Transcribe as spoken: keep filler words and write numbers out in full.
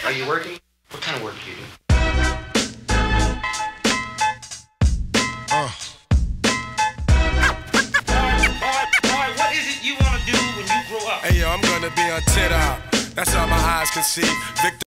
Are you working? What kind of work do you do? Uh. Boy, boy, what is it you want to do when you grow up? Hey yo, I'm gonna be on Ted Out. That's all my eyes can see. Victor